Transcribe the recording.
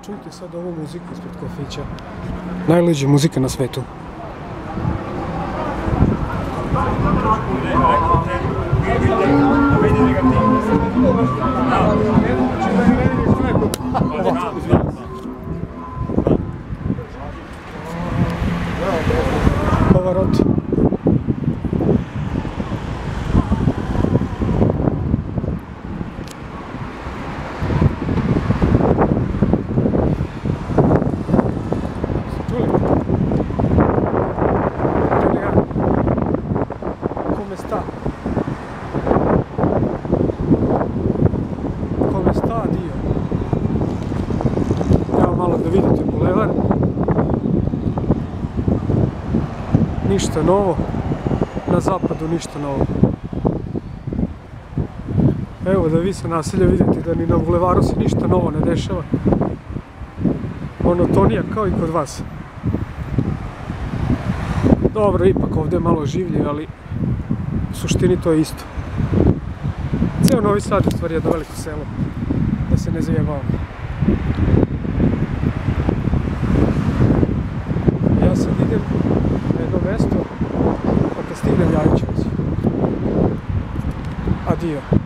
Čujte sad ovu muziku ispred kafića. Najluđa muzika na svetu. Pavarotti. Come sta? Come sta, Dio? Evo malo da vidite bulevar. Ništa novo. Na zapadu ništa novo. Evo da vi sa naselja vidite da ni na bulevaru se ništa novo ne dešava. Monotonija kao i kod vas. Dobro, ipak ovdje je malo življe, ali u suštini to je isto. Ceo Novi Sad u stvari je jedno veliko selo, da se ne zajebavamo. Ja sad idem na jedno mesto, pa kad stignem javit ću vas. Adio.